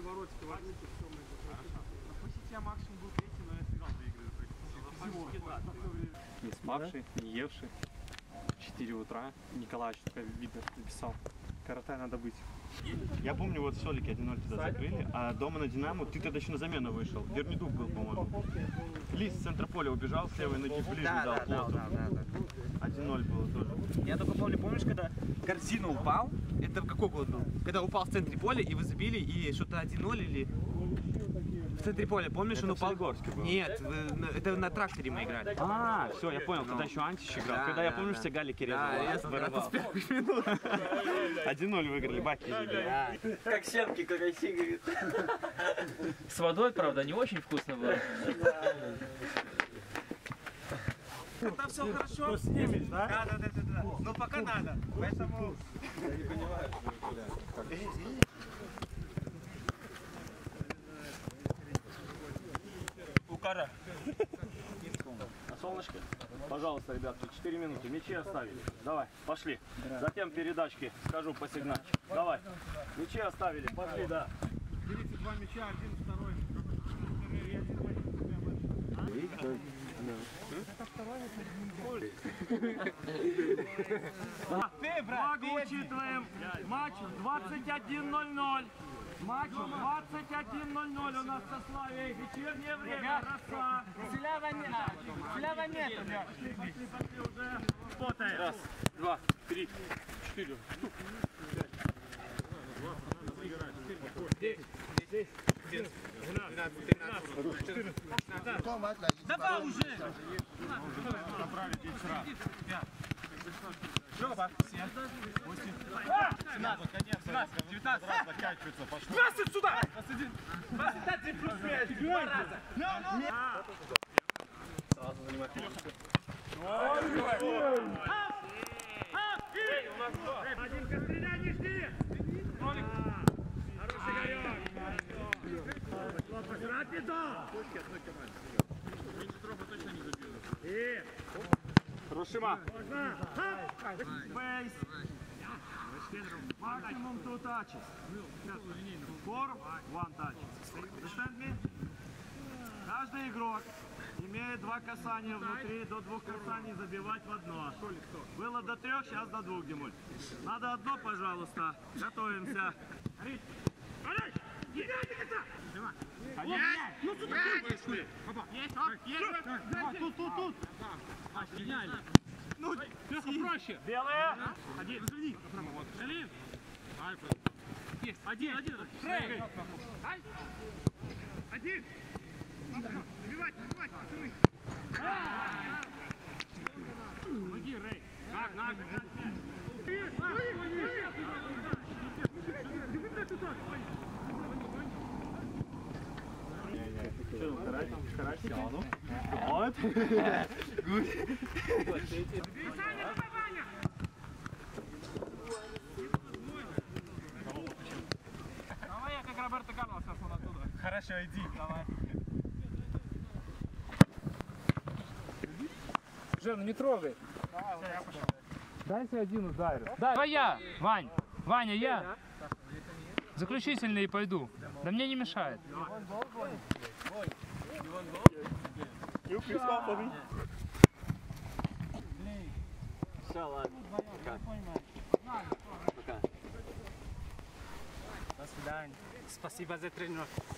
Новгородский возьмите, все мы по сети я максимум был третий, но я сыграл 2 игры. Не спавший, не евший. 4 утра. Николаевич только видно написал. Карате надо быть. Я помню, вот Солики 1-0 туда закрыли, а дома на Динамо ты тогда еще на замену вышел. Вернидук был, по-моему. Лис с центра поля убежал, с левой ноги ближе дал плоту. 1-0 было тоже. Я только помню, помнишь, когда Корзина упал? Это какой год был? Когда упал в центре поля, и вы забили, и что-то 1-0 или... В центре поля, помнишь, это он упал? Был? Нет, это на тракторе мы играли. А, все, я понял, когда еще Антич играл. Да, когда я помню, что Галики резал. Да, я с первых минут. 1-0 выиграли, баки забили. Как щенки, караси, говорит. С водой, правда, не очень вкусно было. Там все хорошо. Снимешь, да? Да. Но пока надо. Поэтому... Я не понимаю. Укара. На солнышке. Пожалуйста, ребятки, 4 минуты. Мячи оставили. Давай, пошли. Затем передачки, скажу по сигналу. Давай. Мячи оставили, пошли, да. Делите 2 мяча, один, второй. Благо учитываем матч 21:00. Матч 21:00 у нас со Славией. Вечернее время. Роса. Слава нет. Пошли уже. Работаем. Раз, два, три, 4. 10, 12, 13, 14. Давай уже. Набрали 10 раз. 20 сюда! 21 плюс 5, 2 раза! Сразу занимай. Один костреля не жди! Хороший горек! Рапидо! Рушима. Бейс! Максимум 2 touches. For 1 touch. Understand me? Каждый игрок имеет 2 касания внутри, до 2 касаний забивать в одно. Было до 3, сейчас до 2, Димуль. Надо одно, пожалуйста. Готовимся. Ну сюда! Есть! Тут! Гениально! Ну, проще! Белая! Один! Шалим! Есть! Один! Рэй! Один! Забивать, пацаны! Помоги, Рэй! Наг! Карасяну. Вот. Давай я как Роберто Карлос сейчас он оттуда. Хорошо, иди. Давай. Жен, не трогай. Давай, я пошел. Дайте один ударю. Давай я, Вань. Ваня, я. Заключительный и пойду. Да мне не мешает. Все, ладно. Пока. До свидания. Спасибо за тренировку.